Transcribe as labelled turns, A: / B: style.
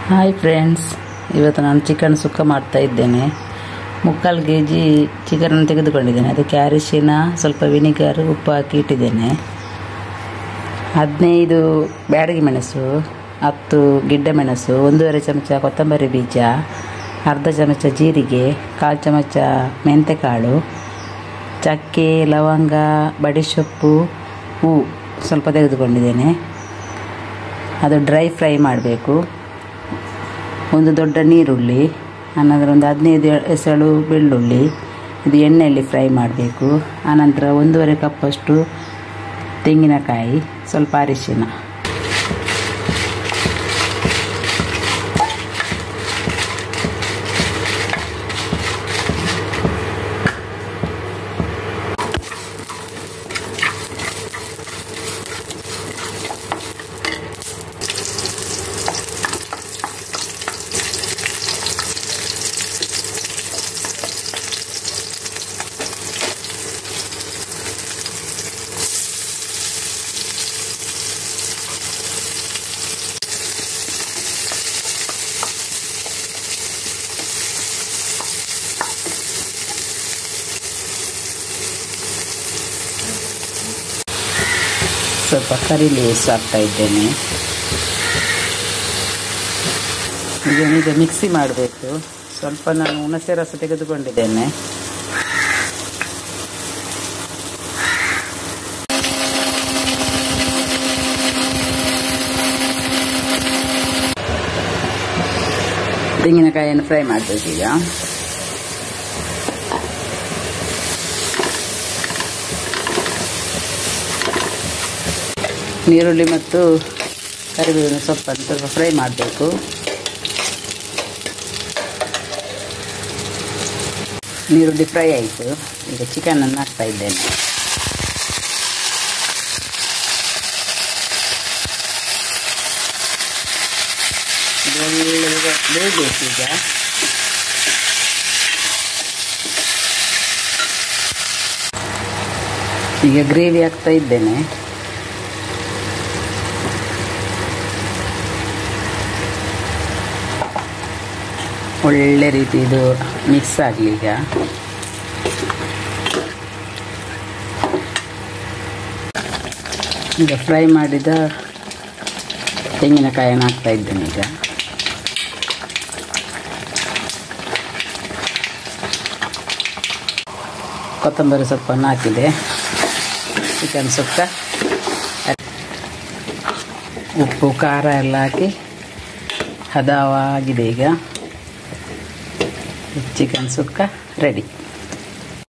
A: Hi friends, ಇವತ್ತು ನಾನು chicken ಸುಕ್ಕ ಮಾಡ್ತಾ ಇದ್ದೇನೆ. 3/4 kg ಚಿಕನ್ ತೆಗೆದುಕೊಂಡಿದ್ದೇನೆ. ಅದಕ್ಕೆ ಅರಿಶಿನ, ಸ್ವಲ್ಪ ವಿನಿಗರ್, ಉಪ್ಪು ಹಾಕಿ ಇಟ್ಟಿದ್ದೇನೆ. 15 ಬ್ಯಾಡಗಿ ಮೆಣಸು, 10 ಗಿಡ್ಡ ಮೆಣಸು, 1/2 ಚಮಚ ಕೊತ್ತಂಬರಿ ಬೀಜ, ಅರ್ಧ ಚಮಚ ಜೀರಿಗೆ, 1/4 ಚಮಚ ಮೆಂತೆಕಾಳು, ಚಕ್ಕೆ, ಲವಂಗ, ಬಡಿಸೊಪ್ಪು, ಹೂವು ಸ್ವಲ್ಪ ತೆಗೆದುಕೊಂಡಿದ್ದೇನೆ. ಅದು ಡ್ರೈ ಫ್ರೈ ಮಾಡಬೇಕು. ಒಂದು ದೊಡ್ಡ ನೀರುಳ್ಳಿ, ಆನಂತರ ಒಂದು 15 ಎಸಳು ಬೆಳ್ಳುಳ್ಳಿ, ಇದು ಎಣ್ಣೆಯಲ್ಲಿ ಫ್ರೈ ಮಾಡಬೇಕು. ಆನಂತರ 1/2 ಕಪ್ಪಷ್ಟು ತೆಂಗಿನಕಾಯಿ, ಸ್ವಲ್ಪ ಅರಿಶಿನ. ಸ್ವಲ್ಪ ಕರಿ ಲೀವ್ಸ್ ಹಾಕ್ತಾ ಇದ್ದೇನೆ. ಈಗ ಮಿಕ್ಸಿ ಮಾಡಬೇಕು. ಸ್ವಲ್ಪ ನಾನು ಹುಣಸೆ ರಸ ತೆಗೆದುಕೊಂಡಿದ್ದೇನೆ. ತೆಂಗಿನಕಾಯಿಯನ್ನು ಫ್ರೈ ಮಾಡಬೇಕು. ಈಗ ನೀರುಳ್ಳಿ ಮತ್ತು ಕರಿಬೇವಿನ ಸೊಪ್ಪನ್ನು ಸ್ವಲ್ಪ ಫ್ರೈ ಮಾಡಬೇಕು. ನೀರುಳ್ಳಿ ಫ್ರೈ ಆಯಿತು. ಈಗ ಚಿಕನನ್ನು ಹಾಕ್ತಾ ಇದ್ದೇನೆ. ಇದು ಬೇಯಬೇಕು. ಈಗ ಗ್ರೇವಿ ಹಾಕ್ತಾ ಇದ್ದೇನೆ. ಒಳ್ಳೆ ರೀತಿ ಇದು ಮಿಕ್ಸ್ ಆಗಲಿ. ಈಗ ಫ್ರೈ ಮಾಡಿದ ತೆಂಗಿನಕಾಯನ್ನು ಹಾಕ್ತಾ ಇದ್ದೇನೆ. ಈಗ ಕೊತ್ತಂಬರಿ ಸೊಪ್ಪನ್ನು ಹಾಕಿದೆ. ಚಿಕನ್ ಸುಕ್ಕ, ಉಪ್ಪು ಖಾರ ಎಲ್ಲ ಹಾಕಿ ಹದವಾಗಿದೆ. ಈಗ ಚಿಕನ್ ಸುಕ್ಕ ರೆಡಿ.